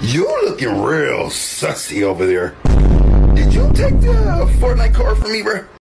You looking real sussy over there. Did you take the Fortnite card from me, bro?